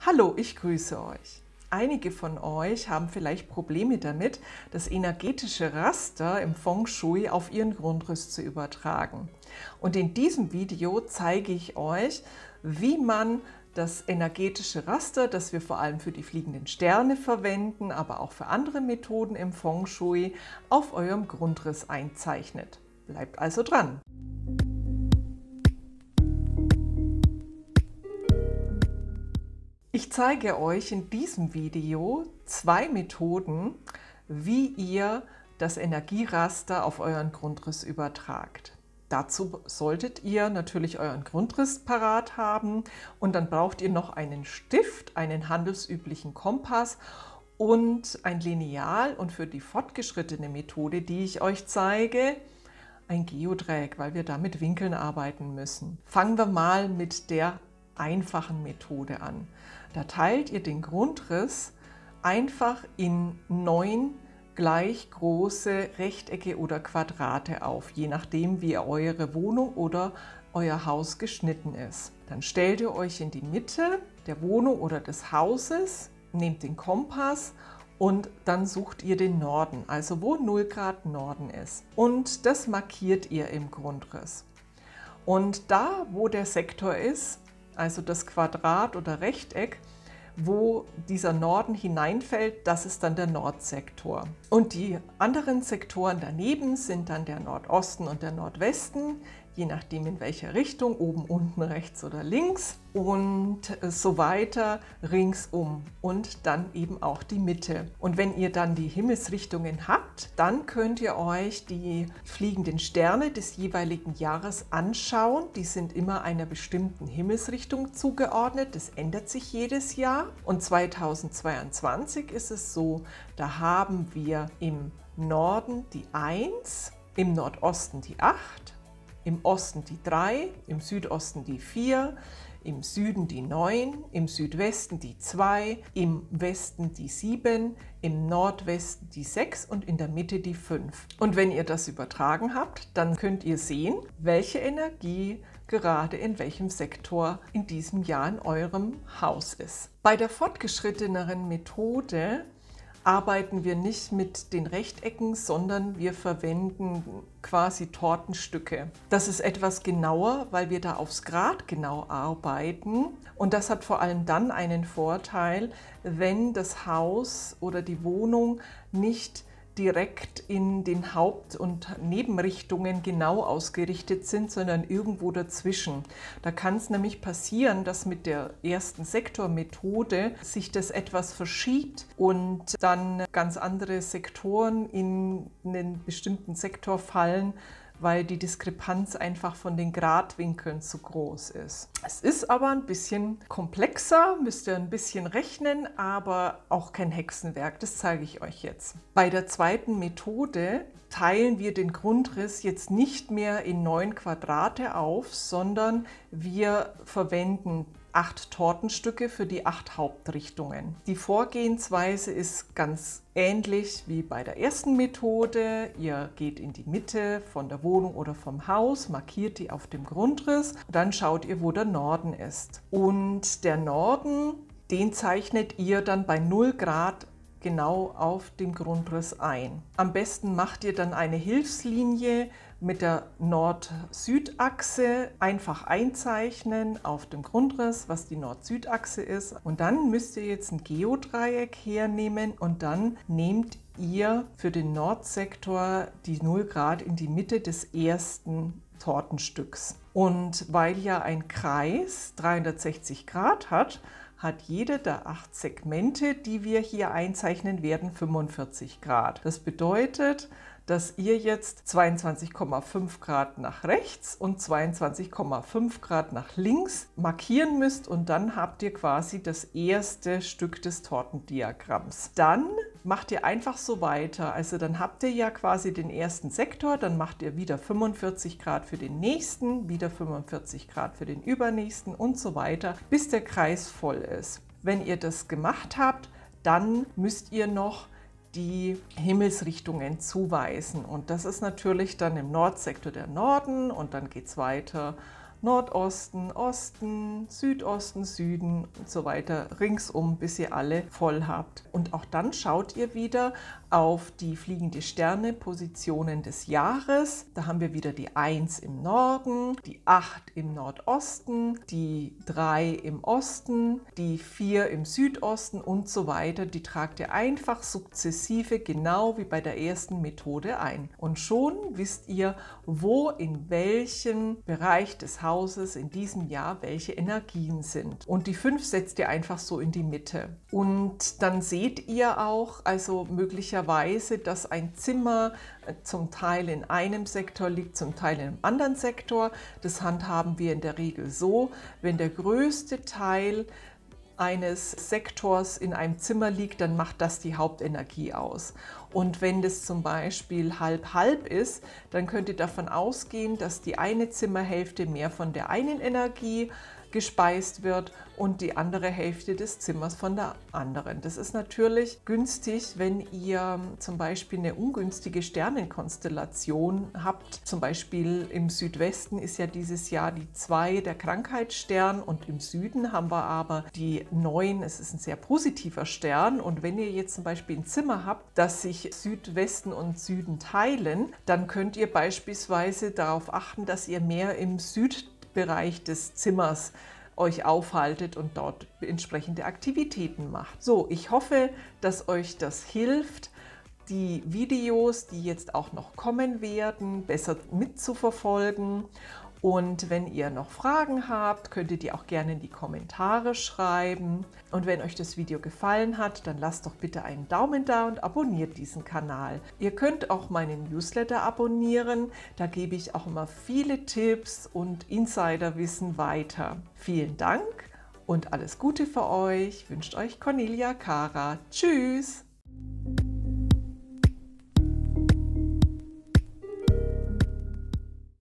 Hallo, ich grüße euch. Einige von euch haben vielleicht Probleme damit, das energetische Raster im Feng Shui auf ihren Grundriss zu übertragen. Und in diesem Video zeige ich euch, wie man das energetische Raster, das wir vor allem für die fliegenden Sterne verwenden, aber auch für andere Methoden im Feng Shui, auf eurem Grundriss einzeichnet. Bleibt also dran! Ich zeige euch in diesem Video zwei Methoden, wie ihr das Energieraster auf euren Grundriss übertragt. Dazu solltet ihr natürlich euren Grundriss parat haben und dann braucht ihr noch einen Stift, einen handelsüblichen Kompass und ein Lineal und für die fortgeschrittene Methode, die ich euch zeige, ein Geodreieck, weil wir da mit Winkeln arbeiten müssen. Fangen wir mal mit der einfachen Methode an. Da teilt ihr den Grundriss einfach in 9 gleich große Rechtecke oder Quadrate auf, je nachdem wie eure Wohnung oder euer Haus geschnitten ist. Dann stellt ihr euch in die Mitte der Wohnung oder des Hauses, nehmt den Kompass und dann sucht ihr den Norden, also wo 0 Grad Norden ist. Und das markiert ihr im Grundriss. Und da, wo der Sektor ist, also das Quadrat oder Rechteck, wo dieser Norden hineinfällt, das ist dann der Nordsektor. Und die anderen Sektoren daneben sind dann der Nordosten und der Nordwesten, je nachdem in welcher Richtung, oben, unten, rechts oder links und so weiter ringsum und dann eben auch die Mitte. Und wenn ihr dann die Himmelsrichtungen habt, dann könnt ihr euch die fliegenden Sterne des jeweiligen Jahres anschauen. Die sind immer einer bestimmten Himmelsrichtung zugeordnet. Das ändert sich jedes Jahr. Und 2022 ist es so, da haben wir im Norden die 1, im Nordosten die 8, im Osten die 3, im Südosten die 4, im Süden die 9, im Südwesten die 2, im Westen die 7, im Nordwesten die 6 und in der Mitte die 5. Und wenn ihr das übertragen habt, dann könnt ihr sehen, welche Energie gerade in welchem Sektor in diesem Jahr in eurem Haus ist. Bei der fortgeschritteneren Methode arbeiten wir nicht mit den Rechtecken, sondern wir verwenden quasi Tortenstücke. Das ist etwas genauer, weil wir da aufs Grad genau arbeiten. Und das hat vor allem dann einen Vorteil, wenn das Haus oder die Wohnung nicht direkt in den Haupt- und Nebenrichtungen genau ausgerichtet sind, sondern irgendwo dazwischen. Da kann es nämlich passieren, dass mit der ersten Sektormethode sich das etwas verschiebt und dann ganz andere Sektoren in einen bestimmten Sektor fallen, weil die Diskrepanz einfach von den Gradwinkeln zu groß ist. Es ist aber ein bisschen komplexer, müsst ihr ein bisschen rechnen, aber auch kein Hexenwerk, das zeige ich euch jetzt. Bei der zweiten Methode teilen wir den Grundriss jetzt nicht mehr in 9 Quadrate auf, sondern wir verwenden 8 Tortenstücke für die 8 Hauptrichtungen. Die Vorgehensweise ist ganz ähnlich wie bei der ersten Methode. Ihr geht in die Mitte von der Wohnung oder vom Haus, markiert die auf dem Grundriss, dann schaut ihr, wo der Norden ist. Und der Norden, den zeichnet ihr dann bei 0 Grad genau auf dem Grundriss ein. Am besten macht ihr dann eine Hilfslinie mit der Nord-Süd-Achse, einfach einzeichnen auf dem Grundriss, was die Nord-Süd-Achse ist. Und dann müsst ihr jetzt ein Geodreieck hernehmen und dann nehmt ihr für den Nordsektor die 0 Grad in die Mitte des ersten Tortenstücks. Und weil ja ein Kreis 360 Grad hat, hat jede der 8 Segmente, die wir hier einzeichnen werden, 45 Grad. Das bedeutet, dass ihr jetzt 22,5 Grad nach rechts und 22,5 Grad nach links markieren müsst und dann habt ihr quasi das erste Stück des Tortendiagramms. Dann macht ihr einfach so weiter, also dann habt ihr ja quasi den ersten Sektor, dann macht ihr wieder 45 Grad für den nächsten, wieder 45 Grad für den übernächsten und so weiter, bis der Kreis voll ist. Wenn ihr das gemacht habt, dann müsst ihr noch die Himmelsrichtungen zuweisen und das ist natürlich dann im Nordsektor der Norden und dann geht es weiter Nordosten, Osten, Südosten, Süden und so weiter ringsum, bis ihr alle voll habt. Und auch dann schaut ihr wieder auf die fliegende Sterne Positionen des Jahres. Da haben wir wieder die 1 im Norden, die 8 im Nordosten, die 3 im Osten, die 4 im Südosten und so weiter. Die tragt ihr einfach sukzessive, genau wie bei der ersten Methode ein. Und schon wisst ihr, wo in welchem Bereich des Hauses in diesem Jahr welche Energien sind. Und die 5 setzt ihr einfach so in die Mitte. Und dann seht ihr auch, also möglicherweise, dass ein Zimmer zum Teil in einem Sektor liegt, zum Teil in einem anderen Sektor. Das handhaben wir in der Regel so, wenn der größte Teil eines Sektors in einem Zimmer liegt, dann macht das die Hauptenergie aus. Und wenn das zum Beispiel halb-halb ist, dann könnt ihr davon ausgehen, dass die eine Zimmerhälfte mehr von der einen Energie gespeist wird und die andere Hälfte des Zimmers von der anderen. Das ist natürlich günstig, wenn ihr zum Beispiel eine ungünstige Sternenkonstellation habt. Zum Beispiel im Südwesten ist ja dieses Jahr die 2 der Krankheitsstern und im Süden haben wir aber die 9, es ist ein sehr positiver Stern. Und wenn ihr jetzt zum Beispiel ein Zimmer habt, das sich Südwesten und Süden teilen, dann könnt ihr beispielsweise darauf achten, dass ihr mehr im Südbereich des Zimmers euch aufhaltet und dort entsprechende Aktivitäten macht. So, ich hoffe, dass euch das hilft, die Videos, die jetzt auch noch kommen werden, besser mitzuverfolgen. Und wenn ihr noch Fragen habt, könnt ihr die auch gerne in die Kommentare schreiben. Und wenn euch das Video gefallen hat, dann lasst doch bitte einen Daumen da und abonniert diesen Kanal. Ihr könnt auch meinen Newsletter abonnieren, da gebe ich auch immer viele Tipps und Insiderwissen weiter. Vielen Dank und alles Gute für euch, wünscht euch Cornelia Kara. Tschüss!